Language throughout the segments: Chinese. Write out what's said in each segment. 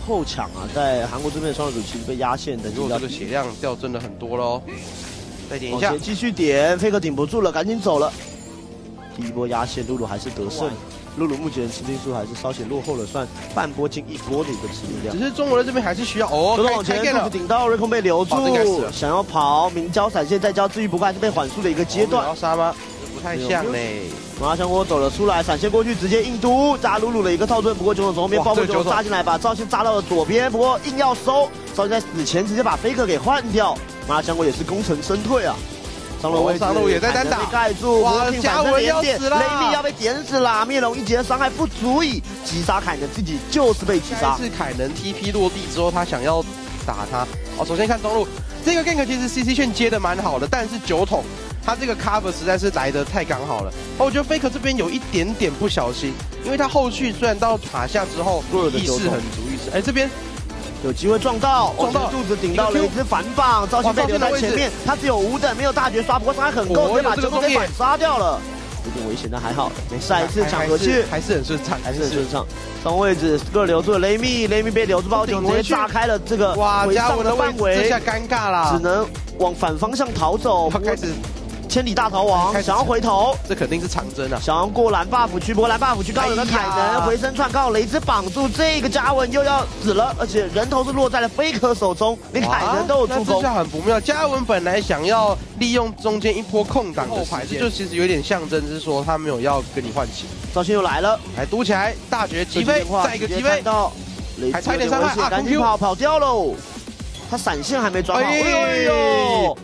后抢啊，在韩国这边的双人组其实被压线的， 如果这个血量掉真的很多喽。再点一下， 继续点，Faker顶不住了，赶紧走了。第一波压线，露露还是得胜。露露目前吃兵数还是稍显落后了，算半波进一波的一个吃兵量。 只是中国的这边还是需要哦， 往前肚子顶到瑞空被留住，想要跑，明交闪现再交治愈，不过还是被缓速的一个阶段。 要杀吗？不太像嘞。 麻辣香锅走了出来，闪现过去直接硬嘟，扎露露的一个套盾，不过九筒从后面爆破球扎进来，把赵信扎到了左边，不过硬要收，赵信在死前直接把 Faker 给换掉，麻辣香锅也是功成身退啊。上路位置， 上路也在单打， 被盖住， 哇，嘉文要死了， 雷米要被点死了，灭龙一级的伤害不足以击杀凯能，自己就是被击杀。 是凯能 TP 落地之后，他想要打他。哦，首先看中路，这个 gank 其实 CC 券接的蛮好的，但是九筒他这个 cover 实在是来的太刚好了。我觉得 Faker 这边有一点点不小心，因为他后续虽然到塔下之后意识很足，哎，这边。 有机会撞到肚子顶到雷兹反绑，赵信被留在前面，他只有5等，没有大绝刷，不过伤害很够，直接把九筒给反杀掉了，有点危险，但还好，下一次抢回去还是很顺畅， 还是很顺畅。上位置各留住了雷米被留住包顶，直接炸开了这个回上的范围， 这下尴尬啦， 只能往反方向逃走， 开始。 千里大逃亡，想要回头， 这肯定是长征啊！ 想要过蓝 buff 区，不过蓝 buff 区刚有个凯能回身串，刚好雷兹绑住，这个嘉文又要死了，而且人头是落在了Faker手中，连凯能都有助攻， 这下很不妙。嘉文本来想要利用中间一波空档后排，就其实有点象征是说他没有要跟你换血。 赵信又来了， 来嘟起来，大绝击飞，再一个击飞， 还差一点伤害啊！ 赶紧跑掉喽！他闪现还没抓好，哎呦！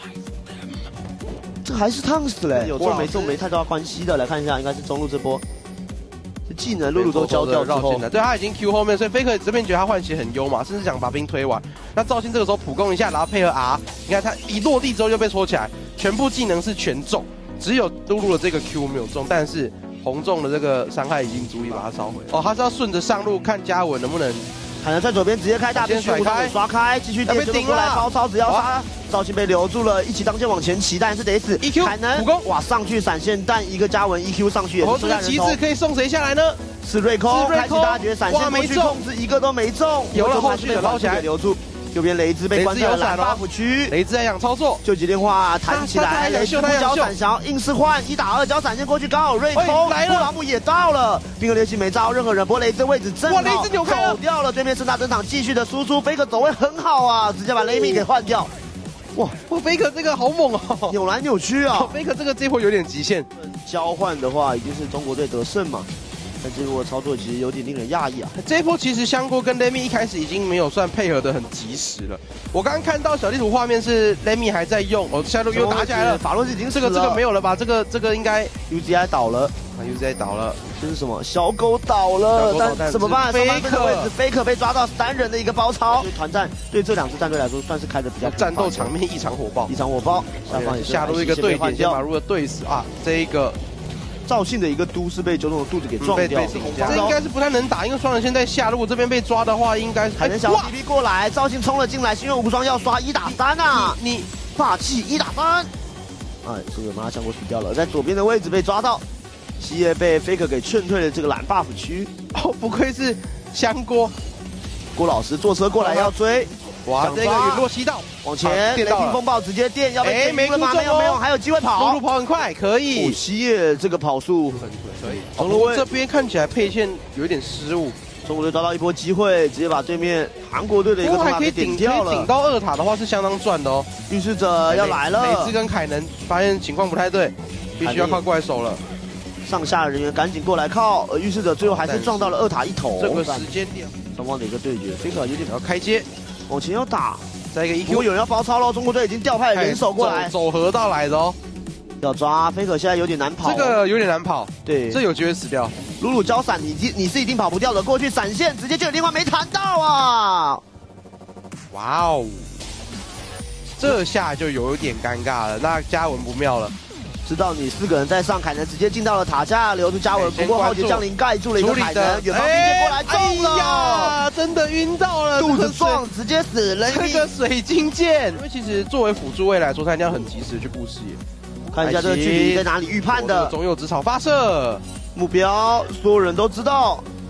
这还是烫死嘞，有中没中没太大关系的。来看一下，应该是中路这波，这技能露露都交掉之后， 对他已经 Q 后面，所以 Faker 这边觉得他换血很优嘛，甚至想把兵推完。那赵信这个时候普攻一下，然后配合 R， 你看他一落地之后就被戳起来，全部技能是全中，只有露露的这个 Q 没有中，但是红中的这个伤害已经足以把他烧回来。哦，他是要顺着上路看嘉文能不能。 凯能在左边直接开大兵甩开，刷开，继续点就过来包抄，只要杀赵信被留住了，一起当剑往前骑，但是得死。凯能哇上去闪现，但一个嘉文 EQ 上去也是这个旗帜可以送谁下来呢？ 是瑞空，开启大绝闪现过去控制一个都没中， 有了后续的捞起来留住。 右边雷兹被关在了蓝 buff 区， 雷兹还想操作， 救急电话弹起来，雷兹不交闪想要硬是换1打2交闪现过去，刚好瑞空布拉姆也到了，冰河流星没招任何人，不过雷兹位置正好， 哇，雷兹扭开走掉了，对面盛大登场继续的输出，Faker走位很好啊，直接把雷米给换掉， 哇，Faker 这个好猛哦， 扭来扭去啊 ，Faker 这个这波有点极限， 交换的话一定是中国队得胜嘛。但这波操作其实有点令人讶异啊！ 这一波其实香锅跟 Lemmy 一开始已经没有算配合的很及时了。我刚刚看到小地图画面是 Lemmy 还在用，哦，下路又打起来了。 法洛斯已经死了，这个没有了吧？这个应该 UZI 倒了 ，UZI 倒了。 这是什么？小狗倒了，但怎么办？Faker 被抓到3人的一个包抄，团战对这2支战队来说算是开的比较战斗场面异常火爆， 异常火爆。下方也下路一个对点，先把入对死啊！这一个。 赵信的一个嘟是被九筒的肚子给撞掉， 这应该是不太能打，因为双人现在下路这边被抓的话，应该还能小 TP 过来，赵信冲了进来，心愿无双要刷1打3啊！你霸气1打3，哎，这个麻辣香锅死掉了，在左边的位置被抓到，西叶被 Faker 给劝退了这个蓝 buff 区。 哦，不愧是香锅， 郭老师坐车过来要追。 哇，这个陨落西道往前，雷霆风暴直接电，要被没了吗？没有，还有机会跑。 中路跑很快，可以。 西叶这个跑速很可以。中路这边看起来配线有点失误， 中国队抓到一波机会，直接把对面韩国队的一个塔给顶掉了。 顶到2塔的话是相当赚的哦。 预示者要来了， 雷兹跟凯能发现情况不太对，必须要靠过来守了。 上下人员赶紧过来靠，预示者最后还是撞到了2塔1头。 这个时间点， 双方的一个对决，Faker有点要开接。 往前要打， 再一个 EQ， 不过有人要包抄喽！中国队已经调派了人手过来， 走河道来的哦。 要抓Faker，现在有点难跑， 这个有点难跑， 对， 这有机会死掉。 鲁鲁交闪，你是一定跑不掉的，过去闪现直接就有电话没弹到啊！ 哇哦，这下就有点尴尬了，那嘉文不妙了。 知道你4个人在上，凯能直接进到了塔下，留住嘉文。不过浩劫降临盖住了一个凯能，远方兵线过来中了， 真的晕到了， 肚子撞直接死了。 这个水晶剑，因为其实作为辅助位来说，他一定要很及时去布视野。 看一下这个距离在哪里预判的， 总有直草发射目标，所有人都知道。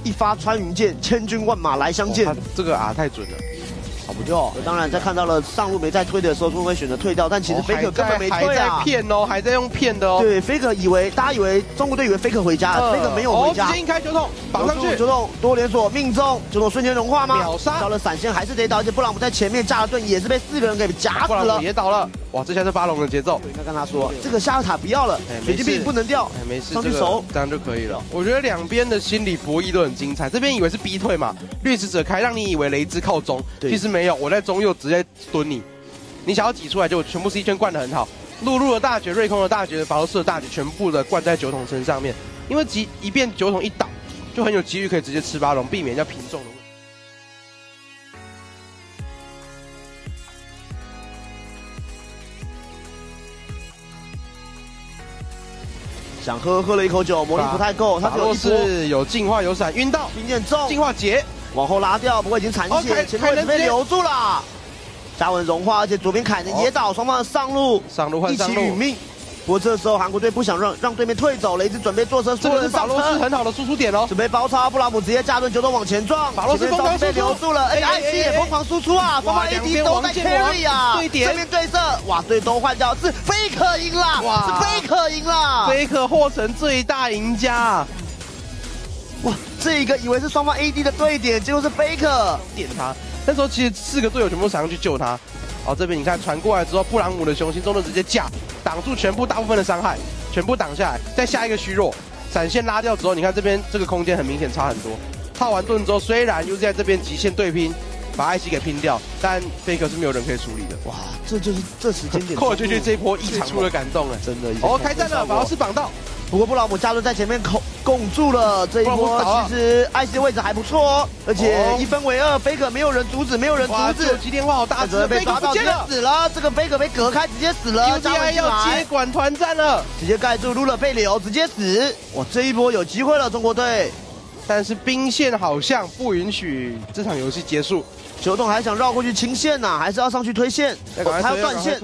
一发穿云箭，千军万马来相见。 这个太准了。 跑不掉，当然在看到了上路没再推的时候，就会选择退掉。但其实 Faker 根本没退啊， 还在骗哦，还在用骗的哦。 对 ，Faker 以为大家以为中国队以为 Faker 回家了，Faker 没有回家。 直接硬开酒桶，绑上去， 酒桶多连锁命中，酒桶瞬间融化吗？ 秒杀， 到了闪现还是得倒，而且布朗姆在前面架了盾，也是被4个人给夹死了， 也倒了。哇，这下是巴龙的节奏。 应该跟他说，这个下塔不要了，水晶币不能掉， 没事， 上去守， 这样就可以了。我觉得两边的心理博弈都很精彩，这边以为是逼退嘛，掠食者开，让你以为雷兹靠中，其实没有，我在中右。 直接蹲你，你想要挤出来就全部 C 圈灌得很好，露露的大绝、瑞空的大绝、法罗斯的大绝，全部的灌在酒桶身上面，因为一变酒桶一倒，就很有机遇可以直接吃巴龙，避免要平中的问题。 想喝了一口酒，魔力不太够，他只有一波， 是有净化有闪，晕到， 冰剑中， 净化解， 往后拉掉，不过已经残血，前面被留住了。 嘉文融化，而且左边凯能也倒，双方上路一起殒命。不过这时候韩国队不想让对面退走，雷兹准备坐车，所有人上车。 法罗斯很好的输出点哦， 准备包抄，布拉姆直接架盾酒桶往前撞， 法罗斯疯狂被留住了，而且艾希也疯狂输出啊，双方 AD 都在 carry 啊，正面对射，哇，队都换掉，是 Faker 赢了，是 Faker 赢了 ，Faker 获成最大赢家。 哇，这个以为是双方 AD 的对点，结果是 Faker 点他。 那时候其实4个队友全部上去救他，好，这边你看传过来之后，布朗姆的雄心中路直接架挡住全部大部分的伤害，全部挡下来，再下一个虚弱，闪现拉掉之后，你看这边这个空间很明显差很多。套完盾之后，虽然又在这边极限对拼，把艾希给拼掉，但 Faker 是没有人可以处理的。哇， 这就是这时间点， 寇尔就这一波异常出的感动了， 真的。 哦，开战了，法罗斯绑到。 不过布朗姆加入在前面拱住了这一波，其实艾希的位置还不错哦，而且1分为2，Faker 没有人阻止，没有人阻止。 手机电话好大只， 被抓到直接死了，这个 Faker 被隔开直接死了。 UDI 要接管团战了， 直接盖住，撸了被留，直接死。哇，这一波有机会了，中国队。 但是兵线好像不允许这场游戏结束， 球桶还想绕过去清线呐，还是要上去推线，还要断线。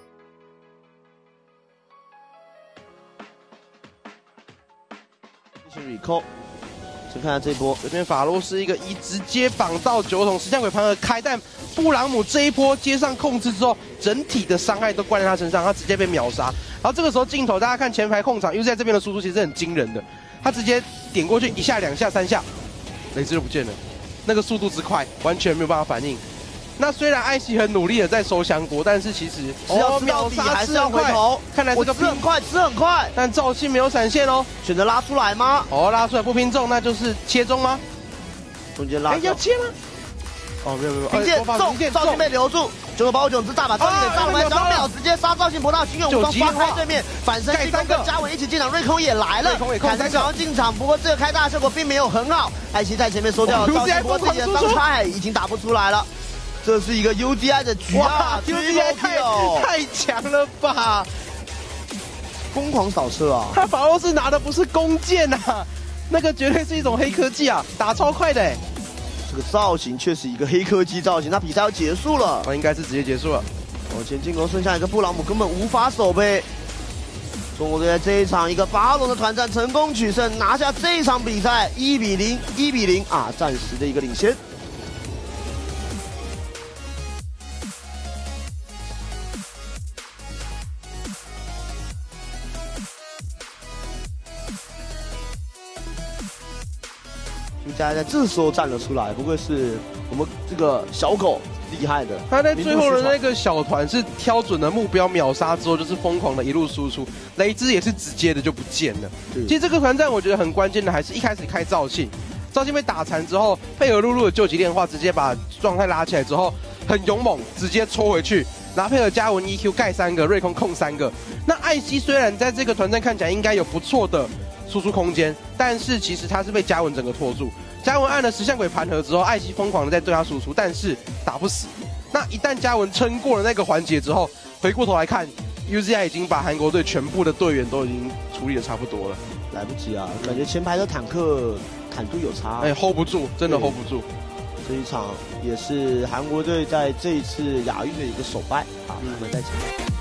recall， 先看下这一波， 这边法罗斯一个直接绑到酒桶，石像鬼盘而开，但布朗姆这一波接上控制之后，整体的伤害都灌在他身上，他直接被秒杀。然后这个时候镜头大家看前排控场，因为在这边的输出其实很惊人的，他直接点过去1下2下3下，雷兹就不见了，那个速度之快，完全没有办法反应。 那虽然艾希很努力的在收香锅，但是其实要吃到底还是要回头。看来这个吃很快，吃很快。 但赵信没有闪现哦， 选择拉出来吗？ 哦，拉出来不拼中，那就是切中吗？ 中间拉。哎， 要切吗？哦，没有。 平剑中，赵信被留住。9个包9只大把赵信给杀回2秒，直接杀赵信不到，心愿无双刷开对面，反身进攻跟嘉文一起进场，瑞空也来了，凯才想要进场，不过这个开大效果并没有很好。艾希在前面收掉了赵信，不过自己的伤害已经打不出来了。 这是一个 UDI 的局啊 ！UDI 太强了吧！ 疯狂扫射啊！ 他法罗斯拿的不是弓箭啊，那个绝对是一种黑科技啊，打超快的。 这个造型确实一个黑科技造型，那比赛要结束了， 应该是直接结束了。 往前进攻，剩下一个布朗姆根本无法守备。中国队在这一场一个巴龙的团战成功取胜，拿下这一场比赛1比0，1比0啊，暂时的一个领先。 UDI在这时候站了出来，不愧是我们这个小狗厉害的。 他在最后的那个小团是挑准了目标秒杀之后，就是疯狂的一路输出，雷兹也是直接的就不见了。其实这个团战我觉得很关键的还是一开始开赵信，赵信被打残之后，配合露露的救急炼化，直接把状态拉起来之后，很勇猛，直接戳回去，然后配合嘉文 EQ 盖3个，瑞空控3个。那艾希虽然在这个团战看起来应该有不错的输出空间，但是其实他是被嘉文整个拖住。嘉文按了石像鬼盘核之后，艾希疯狂的在对他输出，但是打不死。那一旦嘉文撑过了那个环节之后，回过头来看 ，UZI 已经把韩国队全部的队员都已经处理的差不多了。 来不及啊，感觉前排的坦克坦度有差， hold 不住，真的 hold 不住。 这一场也是韩国队在这一次亚运的一个首败啊，我们在前面。